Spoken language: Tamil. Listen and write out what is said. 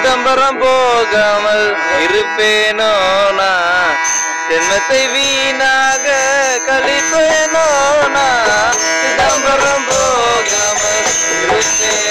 சிதம்பரம் போகாமல் இருப்பேனோ நான் ஜென்மத்தை வீணாக கழிப்பேனோ நான் சிதம்பரம் போகாமல் இருப்பேன்